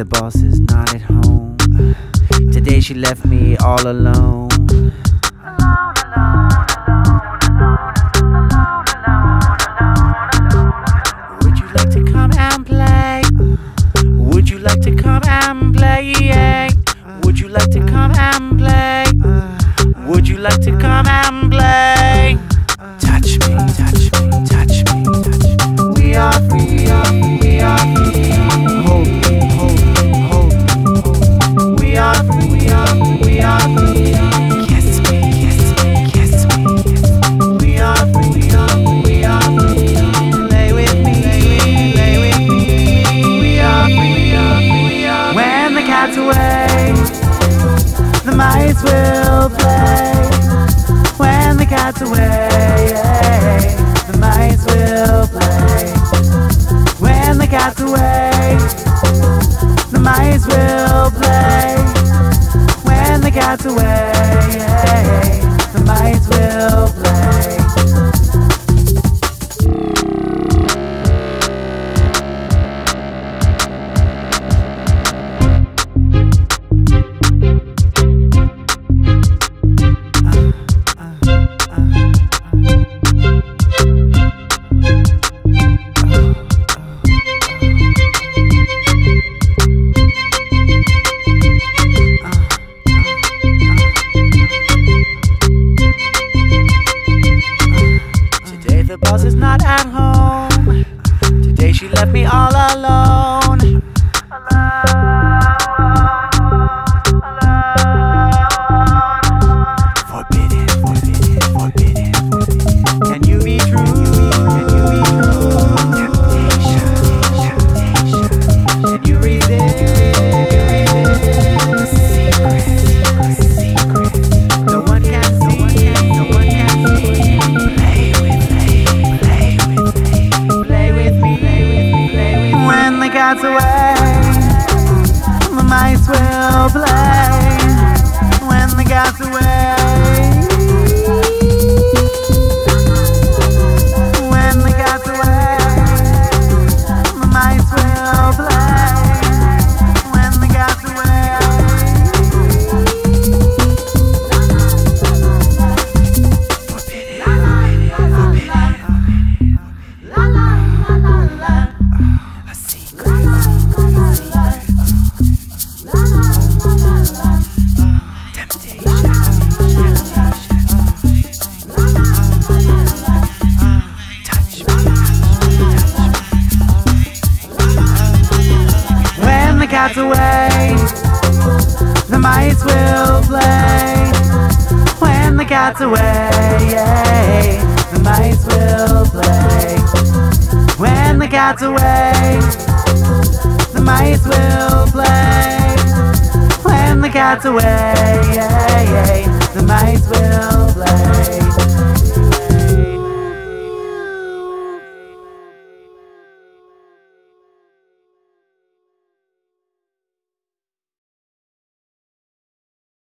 the boss is not at home. Today she left me all alone. Would you like to come and play? Would you like to come and play? Would you like to come and play? Would you like to come and play? Touch me, touch me, touch me, touch me. We are free, we are free. Hold me, hold me, hold me, hold me. We are free, we are free. Kiss me, kiss me, kiss me, kiss me. We are free, we are free. Lay with me, lay with me. We are free, we are free. When the cat's away, the mice will play. When the cat's away, the mice will play. When the cat's away, the mice will play. When the cat's away, the mice will play. The boss is not at home. Today she left me all alone. Forbidden, forbidden, forbidden. Can you be true? Can you be true? Temptation, temptation. Can you resist? The secret, the secret. No one can see, no one can see. When the cat's away, the mice will play. When the cat's away, when the cat's away, the mice will play. When the cat's away. Forbidden, forbidden, la la la la la. A secret. When the cat's away, the mice will play. When the cat's away, the mice will play. When the cat's away, the mice will play. When the cat's away, the mice will play.